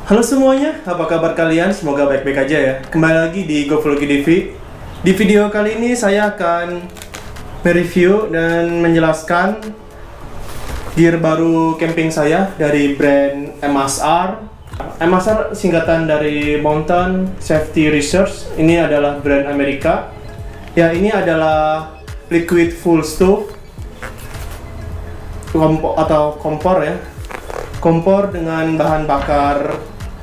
Halo semuanya, apa kabar kalian? Semoga baik-baik aja ya. Kembali lagi di Gofologi TV. Di video kali ini saya akan mereview dan menjelaskan gear baru camping saya dari brand MSR. MSR singkatan dari Mountain Safety Research. Ini adalah brand Amerika. Ya, ini adalah liquid full stove atau kompor ya. Kompor dengan bahan bakar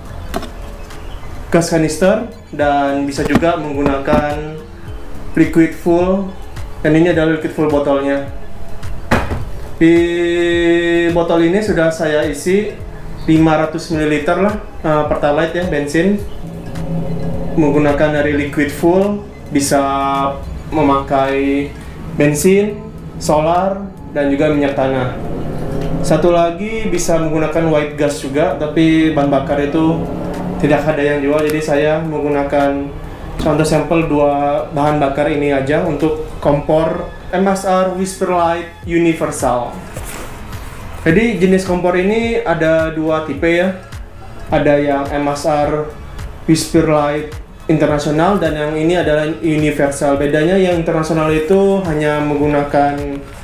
gas kanister dan bisa juga menggunakan liquid full, dan ini adalah liquid full botolnya. Di botol ini sudah saya isi 500 ml lah Pertalite ya, bensin. Menggunakan dari liquid full bisa memakai bensin, solar, dan juga minyak tanah. Satu lagi bisa menggunakan white gas juga, tapi bahan bakar itu tidak ada yang jual, jadi saya menggunakan contoh sampel dua bahan bakar ini aja untuk kompor MSR Whisperlite Universal. Jadi jenis kompor ini ada dua tipe ya, ada yang MSR Whisperlite Internasional dan yang ini adalah Universal. Bedanya yang internasional itu hanya menggunakan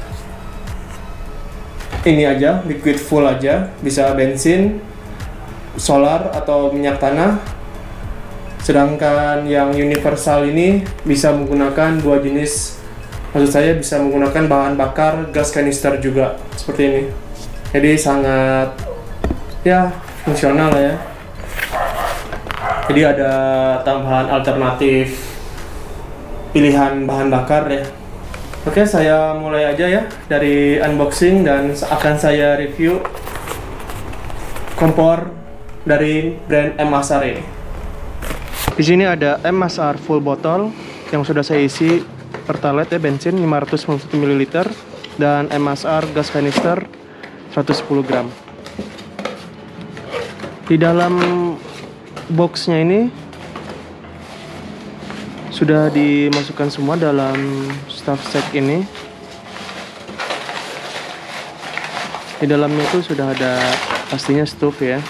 ini aja, liquid full aja, bisa bensin, solar atau minyak tanah. Sedangkan yang universal ini bisa menggunakan dua jenis, maksud saya bisa menggunakan bahan bakar gas kanister juga seperti ini. Jadi sangat ya fungsional ya. Jadi ada tambahan alternatif pilihan bahan bakar ya. Oke, saya mulai aja ya dari unboxing dan akan saya review kompor dari brand MSR ini. Di sini ada MSR full botol yang sudah saya isi Pertalite ya, bensin 550 ml dan MSR gas kanister 110 gram. Di dalam boxnya ini sudah dimasukkan semua dalam stuff set ini. Di dalamnya itu sudah ada pastinya stove ya.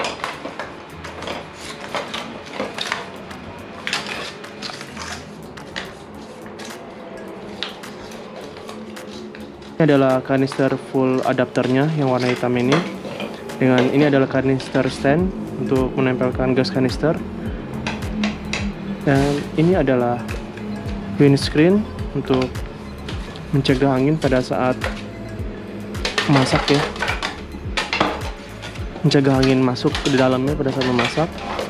Ini adalah kanister full adapternya yang warna hitam ini. Dengan ini adalah kanister stand untuk menempelkan gas kanister. Dan ini adalah windscreen untuk mencegah angin pada saat memasak ya. Mencegah angin masuk ke dalamnya pada saat memasak.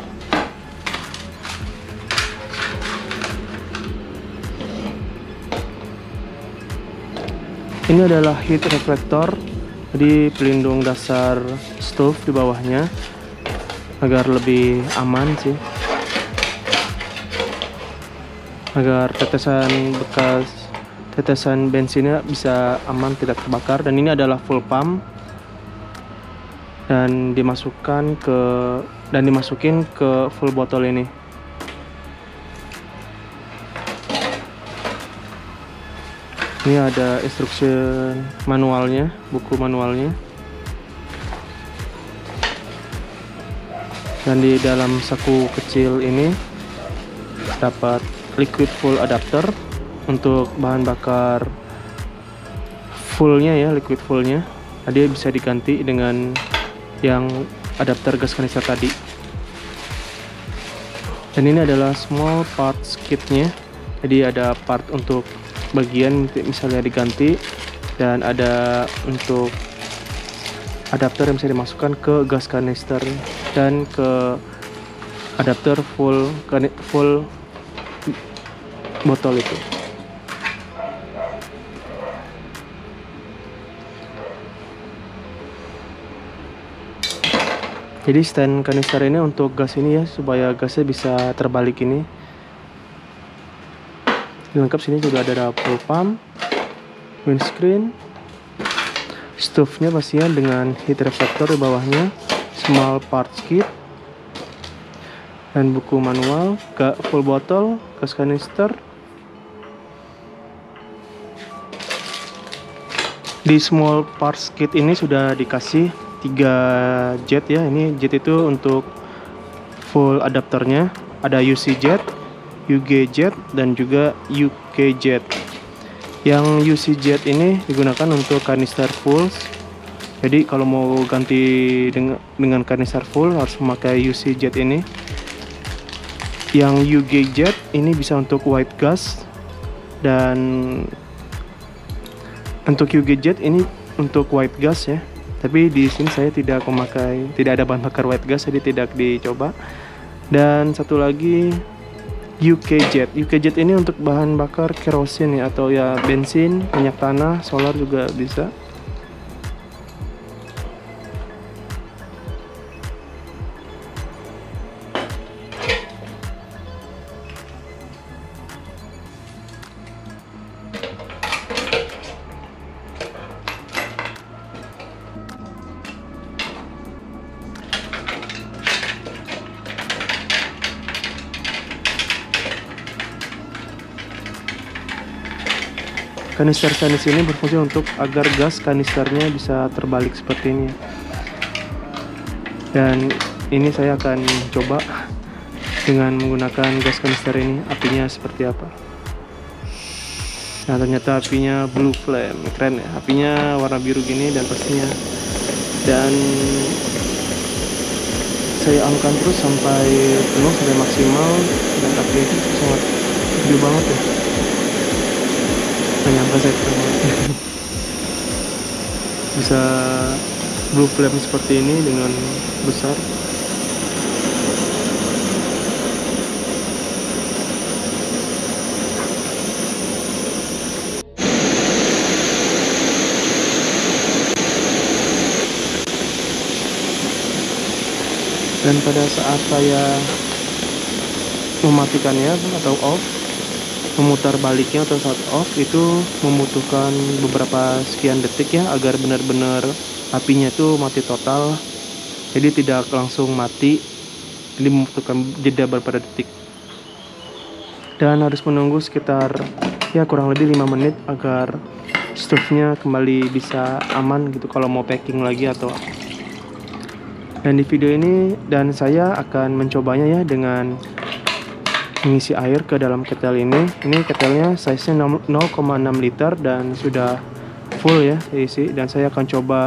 Ini adalah heat reflector, jadi pelindung dasar stove di bawahnya agar lebih aman sih, agar tetesan bensinnya bisa aman, tidak terbakar. Dan ini adalah full pump dan dimasukin ke full botol ini. Ini ada instruction manualnya, buku manualnya. Dan di dalam saku kecil ini dapat liquid full adapter untuk bahan bakar fullnya ya, liquid fullnya. Dia bisa diganti dengan yang adapter gas kanister tadi. Dan ini adalah small parts kitnya. Jadi ada part untuk bagian misalnya diganti, dan ada untuk adapter yang bisa dimasukkan ke gas kanister dan ke adapter full botol itu. Jadi stand kanister ini untuk gas ini ya, supaya gasnya bisa terbalik ini. Lengkap sini juga ada full pump, windscreen, stove-nya pastinya dengan heat reflector di bawahnya, small parts kit, dan buku manual, full botol, gas kanister. Di small parts kit ini sudah dikasih 3 jet ya. Ini jet itu untuk full adapternya. Ada UCZ, UGZ, dan juga UKZ. Yang UCZ ini digunakan untuk kanister full. Jadi kalau mau ganti dengan kanister full harus memakai UCZ ini. Yang UGZ ini bisa untuk white gas, dan untuk UGZ ini untuk white gas ya. Tapi di sini saya tidak ada bahan bakar white gas, jadi tidak dicoba. Dan satu lagi UKZ. UKZ ini untuk bahan bakar kerosin ya, atau ya bensin, minyak tanah, solar juga bisa. Kanister stainless ini berfungsi untuk agar gas kanisternya bisa terbalik seperti ini. Dan ini saya akan coba dengan menggunakan gas kanister ini, apinya seperti apa. Nah, ternyata apinya blue flame, keren ya. Apinya warna biru gini dan pastinya. Dan saya angkat terus sampai penuh, sampai maksimal, dan apinya itu sangat gede banget ya. Menyangka saya bisa blue flame seperti ini dengan besar. Dan pada saat saya mematikannya atau off, memutar baliknya atau saat off, itu membutuhkan beberapa sekian detik ya, agar benar-benar apinya itu mati total. Jadi tidak langsung mati, jadi membutuhkan jeda beberapa detik. Dan harus menunggu sekitar ya kurang lebih 5 menit agar stove-nya kembali bisa aman gitu kalau mau packing lagi atau. Dan di video ini saya akan mencobanya ya dengan mengisi air ke dalam kettle ini. Ini ketelnya size-nya 0,6 liter dan sudah full ya diisi. Dan saya akan coba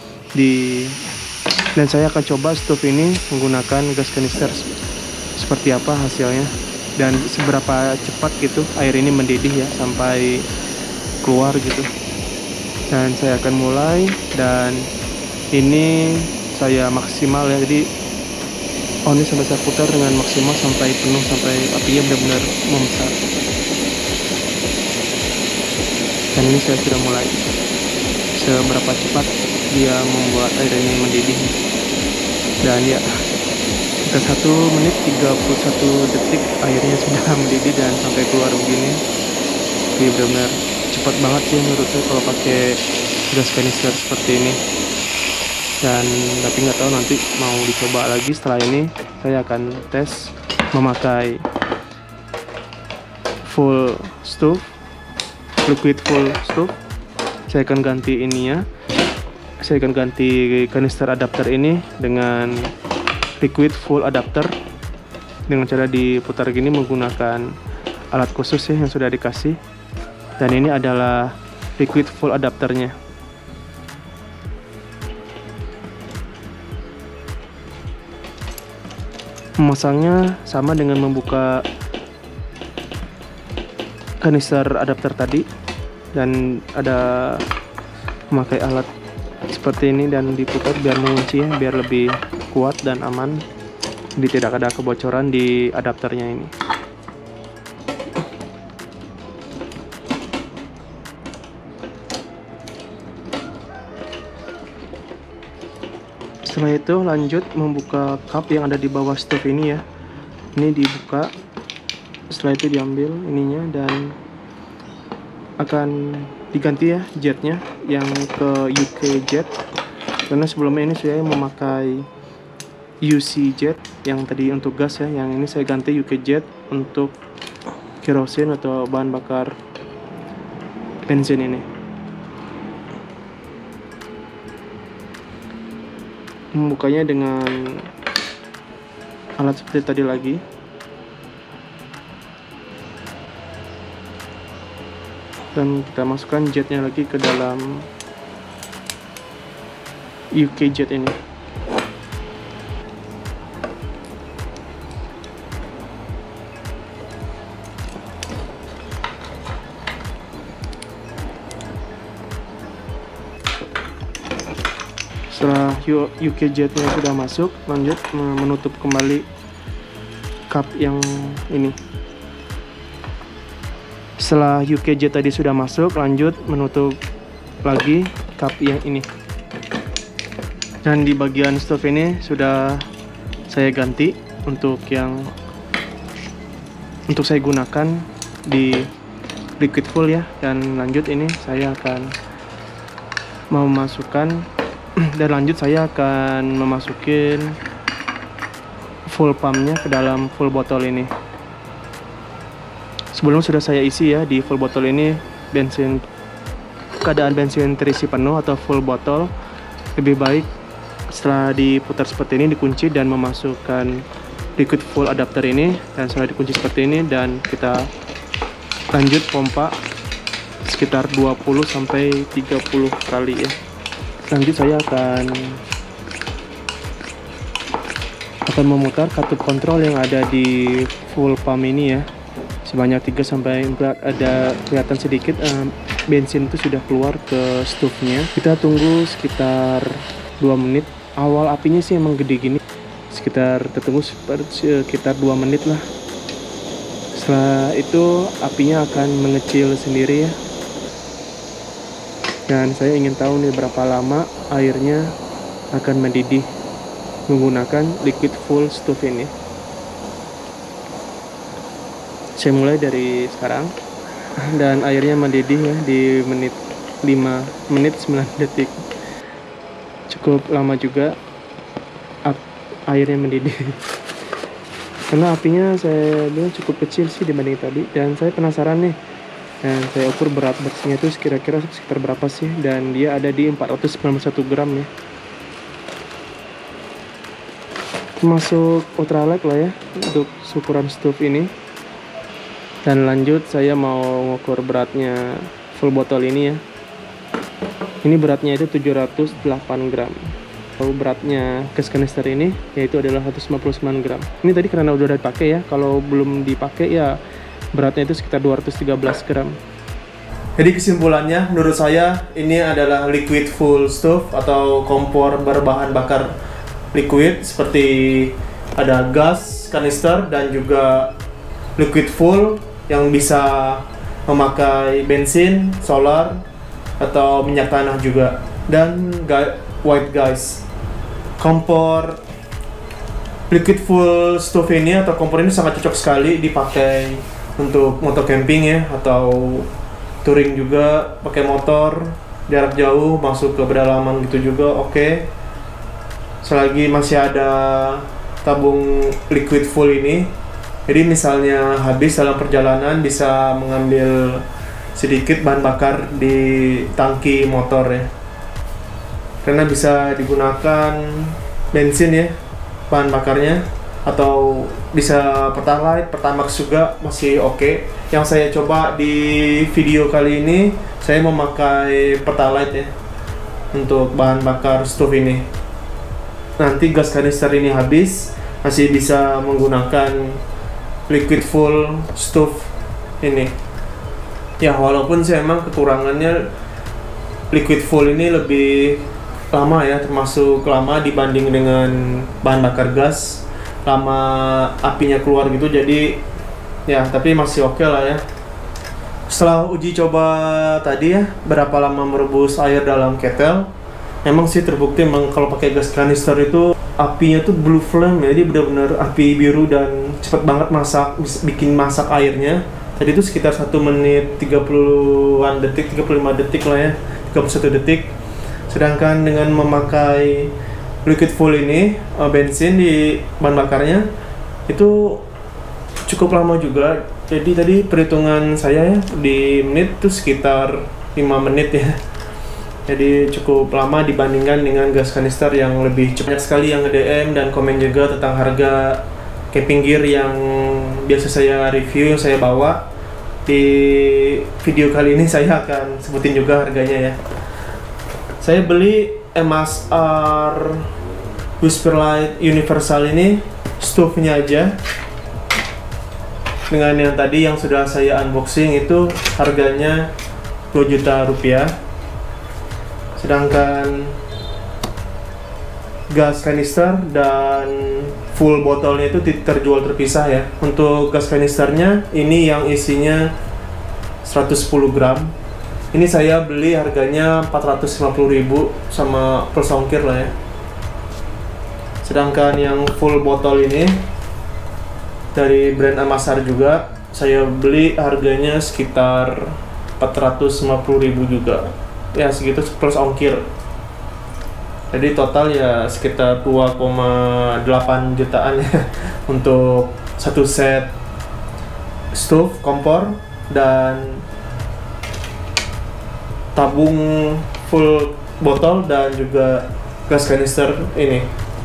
stove ini menggunakan gas kanister seperti apa hasilnya dan seberapa cepat gitu air ini mendidih ya sampai keluar gitu. Dan saya akan mulai, dan ini saya maksimal ya, jadi ini sampai saya putar dengan maksimal sampai penuh, sampai apinya benar-benar membesar. Dan ini saya sudah mulai seberapa cepat dia membuat air ini mendidih. Dan ya, sekitar 1 menit 31 detik airnya sudah mendidih dan sampai keluar begini. Ini benar-benar cepat banget sih menurut saya kalau pakai gas kanister seperti ini. Dan tapi nggak tahu nanti mau dicoba lagi setelah ini. Saya akan tes memakai full stove, liquid full stove. Saya akan ganti ininya, saya akan ganti kanister adapter ini dengan liquid full adapter dengan cara diputar gini menggunakan alat khusus ya yang sudah dikasih. Dan ini adalah liquid full adapternya. Memasangnya sama dengan membuka kanister adapter tadi, dan ada memakai alat seperti ini dan diputar biar mengunci ya, biar lebih kuat dan aman, jadi tidak ada kebocoran di adapternya ini. Setelah itu lanjut membuka cup yang ada di bawah stove ini ya. Ini dibuka, setelah itu diambil ininya dan akan diganti ya jetnya yang ke UKZ, karena sebelumnya ini saya memakai UCZ yang tadi untuk gas ya. Yang ini saya ganti UKZ untuk kerosin atau bahan bakar bensin ini. Membukanya dengan alat seperti tadi lagi. Dan kita masukkan jetnya lagi ke dalam UK jet ini. Setelah UK jetnya sudah masuk, lanjut menutup kembali cup yang ini. Setelah UK jet tadi sudah masuk, lanjut menutup lagi cup yang ini. Dan di bagian stove ini sudah saya ganti untuk saya gunakan di liquid full ya. Dan lanjut ini saya akan memasukkan memasukin full pumpnya ke dalam full botol ini. Sebelum sudah saya isi ya di full botol ini keadaan bensin terisi penuh atau full botol. Lebih baik setelah diputar seperti ini dikunci dan memasukkan liquid full adapter ini, dan setelah dikunci seperti ini dan kita lanjut pompa sekitar 20-30 kali ya. Lanjut saya akan memutar katup kontrol yang ada di full pump ini ya, sebanyak 3-4. Ada kelihatan sedikit bensin itu sudah keluar ke stove-nya. Kita tunggu sekitar 2 menit. Awal apinya sih emang gede gini, sekitar 2 menit lah. Setelah itu apinya akan mengecil sendiri ya. Dan saya ingin tahu nih berapa lama airnya akan mendidih menggunakan liquid full stove ini. Saya mulai dari sekarang, dan airnya mendidih ya di 5 menit 9 detik. Cukup lama juga airnya mendidih. Karena apinya saya bilang cukup kecil sih dibanding tadi, dan saya penasaran nih. Dan saya ukur berat bersihnya itu kira-kira sekitar berapa sih, dan dia ada di 491 gram ya. Termasuk ultralight lah ya untuk ukuran stove ini. Dan lanjut saya mau ngukur beratnya full botol ini ya. Ini beratnya itu 708 gram. Kalau beratnya gas kanister ini yaitu adalah 159 gram. Ini tadi karena udah dipakai ya. Kalau belum dipakai ya beratnya itu sekitar 213 gram. Jadi kesimpulannya menurut saya ini adalah liquid full stove atau kompor berbahan bakar liquid, seperti ada gas kanister dan juga liquid full yang bisa memakai bensin, solar, atau minyak tanah juga. Dan white guys, kompor liquid full stove ini atau kompor ini sangat cocok sekali dipakai untuk motor camping ya, atau touring juga, pakai motor jarak jauh masuk ke pedalaman gitu juga oke. Selagi masih ada tabung liquid full ini, jadi misalnya habis dalam perjalanan bisa mengambil sedikit bahan bakar di tangki motor ya, karena bisa digunakan bensin ya bahan bakarnya, atau bisa Pertalite, Pertamax juga masih oke. Yang saya coba di video kali ini saya memakai Pertalite ya untuk bahan bakar stove ini. Nanti gas kanister ini habis masih bisa menggunakan liquid full stove ini ya, walaupun sih emang kekurangannya liquid full ini lebih lama ya, termasuk lama dibanding dengan bahan bakar gas, lama apinya keluar gitu. Jadi ya tapi masih oke lah ya. Setelah uji coba tadi ya, berapa lama merebus air dalam kettle, emang sih terbukti emang kalau pakai gas kanister itu apinya tuh blue flame ya, jadi benar-benar api biru dan cepet banget bikin masak airnya. Tadi itu sekitar 1 menit 30-an detik, 35 detik lah ya, 31 detik. Sedangkan dengan memakai liquid full ini, bensin di bahan bakarnya itu cukup lama juga. Jadi tadi perhitungan saya ya di menit itu sekitar 5 menit ya. Jadi cukup lama dibandingkan dengan gas kanister yang lebih cepat. Banyak sekali yang nge-DM dan komen juga tentang harga camping gear yang biasa saya review, yang saya bawa. Di video kali ini saya akan sebutin juga harganya ya. Saya beli MSR Whisperlite Universal ini stove-nya aja. Dengan yang tadi yang sudah saya unboxing itu harganya 2 juta rupiah. Sedangkan gas kanister dan full botolnya itu terjual terpisah ya. Untuk gas kanisternya ini yang isinya 110 gram. Ini saya beli harganya 450.000 sama plus ongkir lah ya. Sedangkan yang full botol ini dari brand Amasar juga, saya beli harganya sekitar 450.000 juga. Ya segitu plus ongkir. Jadi total ya sekitar 2,8 jutaan ya untuk satu set stove, kompor, dan tabung full botol dan juga gas kanister ini.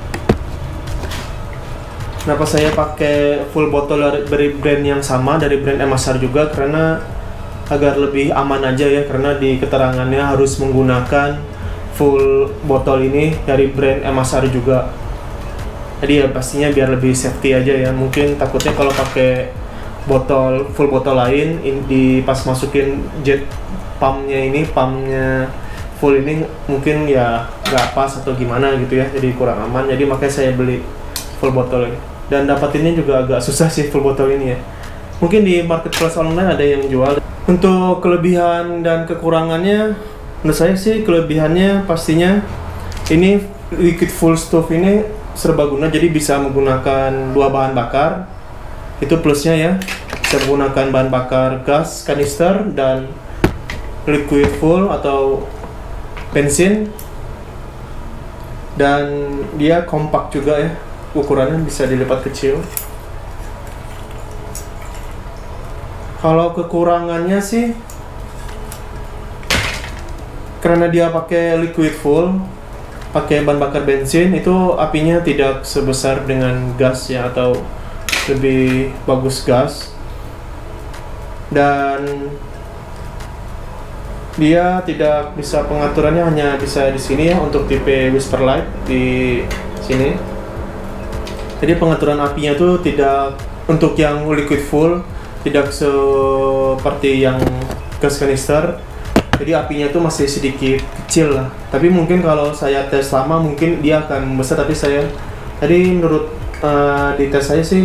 Kenapa saya pakai full botol dari brand yang sama, dari brand Amasar juga, karena agar lebih aman aja ya, karena di keterangannya harus menggunakan full botol ini dari brand Amasar juga. Jadi ya pastinya biar lebih safety aja ya. Mungkin takutnya kalau pakai botol full botol lain di pas masukin jet pumpnya full ini mungkin ya nggak pas atau gimana gitu ya, jadi kurang aman. Jadi makanya saya beli full botol ini, dan dapatinnya juga agak susah sih full botol ini ya. Mungkin di marketplace online ada yang jual. Untuk kelebihan dan kekurangannya, menurut saya sih kelebihannya pastinya ini liquid full stove ini serbaguna, jadi bisa menggunakan 2 bahan bakar. Itu plusnya ya, bisa menggunakan bahan bakar gas kanister dan liquid full atau bensin, dan dia kompak juga ya, ukurannya bisa dilipat kecil. Kalau kekurangannya sih karena dia pakai liquid full, pakai bahan bakar bensin, itu apinya tidak sebesar dengan gas ya, atau lebih bagus gas. Dan dia tidak bisa, pengaturannya hanya bisa di sini ya untuk tipe Whisperlite di sini. Jadi pengaturan apinya tuh tidak, untuk yang liquid full tidak seperti yang gas kanister. Jadi apinya tuh masih sedikit kecil lah. Tapi mungkin kalau saya tes lama mungkin dia akan besar. Tapi saya tadi menurut di tes saya sih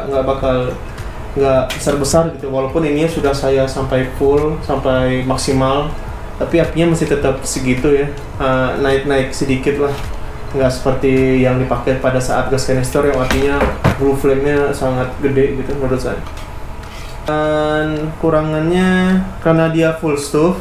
nggak besar gitu, walaupun ini sudah saya sampai full, sampai maksimal, tapi apinya masih tetap segitu ya, naik sedikit lah, nggak seperti yang dipakai pada saat gas kanister yang apinya blue flame-nya sangat gede gitu menurut saya. Dan kurangannya karena dia full stove,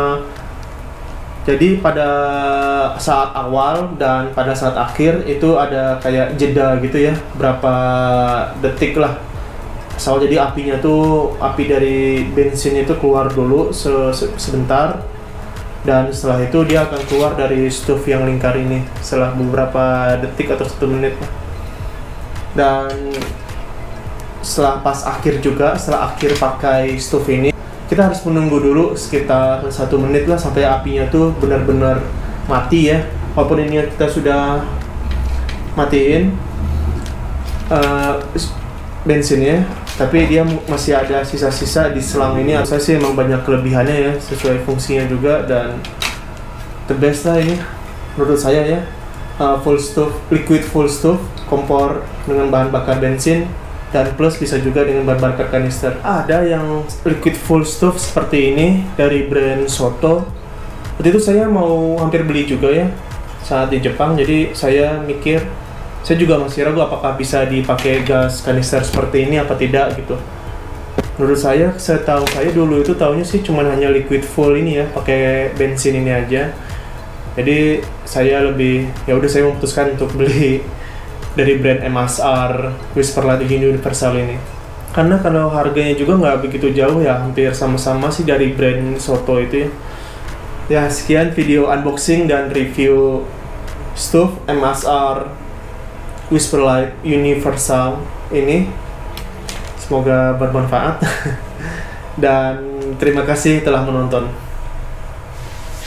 jadi pada saat awal dan pada saat akhir itu ada kayak jeda gitu ya, berapa detik lah. Jadi apinya tuh, api dari bensin itu keluar dulu sebentar, dan setelah itu dia akan keluar dari stove yang lingkar ini setelah beberapa detik atau 1 menit. Dan setelah pas akhir juga, setelah akhir pakai stove ini, kita harus menunggu dulu sekitar 1 menit lah sampai apinya tuh benar-benar mati ya. Walaupun ini kita sudah matiin bensinnya, tapi dia masih ada sisa-sisa di selang ini. Saya sih emang banyak kelebihannya ya, sesuai fungsinya juga, dan the best lah ini menurut saya ya. Full stove, liquid full stove, kompor dengan bahan bakar bensin, dan plus bisa juga dengan bahan bakar kanister. Ada yang liquid full stove seperti ini dari brand Soto. Waktu itu saya mau hampir beli juga ya saat di Jepang, jadi saya mikir, saya juga masih ragu apakah bisa dipakai gas kanister seperti ini apa tidak gitu. Menurut saya, setahu saya dulu itu tahunya sih cuma hanya liquid full ini ya, pakai bensin ini aja. Jadi saya lebih, ya udah saya memutuskan untuk beli dari brand MSR Whisperlite Universal ini. Karena kalau harganya juga nggak begitu jauh ya, hampir sama-sama sih dari brand Soto itu ya. Ya sekian video unboxing dan review stove MSR Whisperlight Universal ini. Semoga bermanfaat dan terima kasih telah menonton.